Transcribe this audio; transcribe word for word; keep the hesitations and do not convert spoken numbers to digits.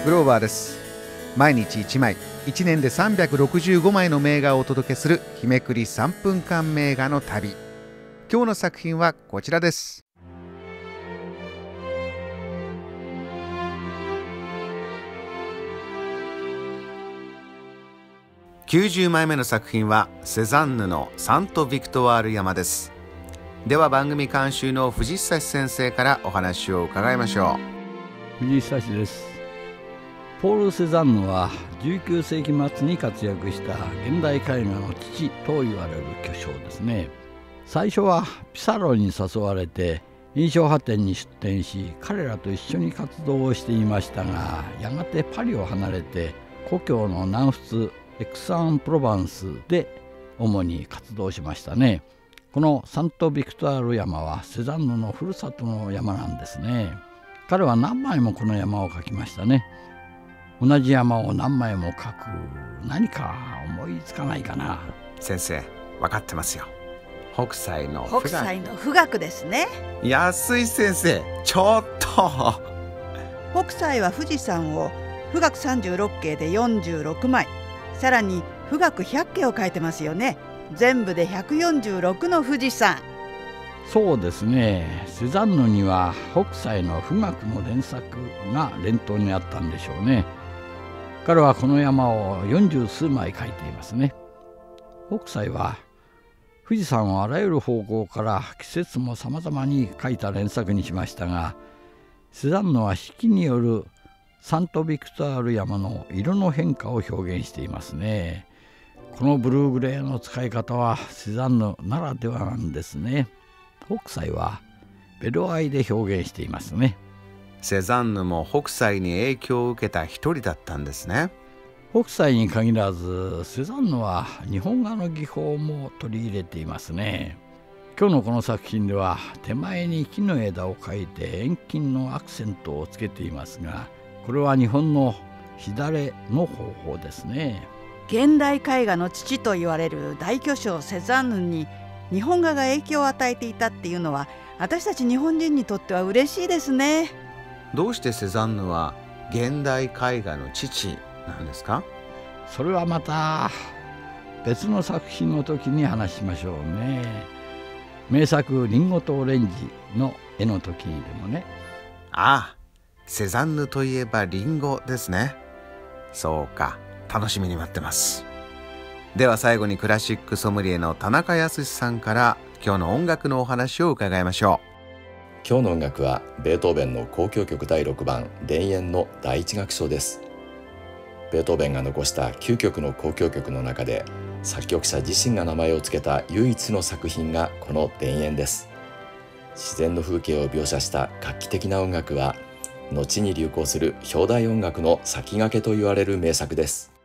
グローバーです。毎日いちまい、いちねんでさんびゃくろくじゅうごまいの名画をお届けする日めくりさんぷんかん名画の旅。今日の作品はこちらです。きゅうじゅうまいめの作品はセザンヌのサント・ヴィクトワール山です。では番組監修の藤久先生からお話を伺いましょう。藤久です。ポール・セザンヌはじゅうきゅうせいき末に活躍した現代絵画の父と言われる巨匠ですね。最初はピサロに誘われて印象派展に出展し、彼らと一緒に活動をしていましたが、やがてパリを離れて故郷の南仏エクサン・プロバンスで主に活動しましたね。このサント・ヴィクトワール山はセザンヌのふるさとの山なんですね。彼は何枚もこの山を描きましたね。同じ山を何枚も描く、何か思いつかないかな。 先生、分かってますよ。北斎の北斎の富岳ですね。 安井先生、ちょっと北斎は富士山を富岳さんじゅうろっけいでよんじゅうろくまい、さらに富岳ひゃっけいを描いてますよね。全部でひゃくよんじゅうろくの富士山。 そうですね。セザンヌには北斎の富岳の連作が連頭にあったんでしょうね。彼はこの山をよんじゅうすうまい描いていますね。北斎は富士山をあらゆる方向から季節もさまざまに描いた連作にしましたが、セザンヌは四季によるサント・ヴィクトワール山の色の変化を表現していますね。このブルーグレーの使い方はセザンヌならではなんですね。北斎はベロアイで表現していますね。 セザンヌも北斎に影響を受けた一人だったんですね。 北斎に限らずセザンヌは日本画の技法も取り入れていますね。今日のこの作品では手前に木の枝を描いて遠近のアクセントをつけていますが、これは日本のしだれの方法ですね。 現代絵画の父と言われる大巨匠セザンヌに日本画が影響を与えていたっていうのは、私たち日本人にとっては嬉しいですね。 どうしてセザンヌは現代絵画の父なんですか？ それはまた別の作品の時に話しましょうね。名作リンゴとオレンジの絵の時でもね。 ああ、セザンヌといえばリンゴですね。そうか、楽しみに待ってます。では最後にクラシックソムリエの田中康さんから今日の音楽のお話を伺いましょう。 今日の音楽はベートーベンの交響曲だいろくばん田園のだいいち楽章です。ベートーベンが残したきゅうきょくの交響曲の中で作曲者自身が名前を付けた唯一の作品がこの田園です。自然の風景を描写した画期的な音楽は後に流行する表題音楽の先駆けと言われる名作です。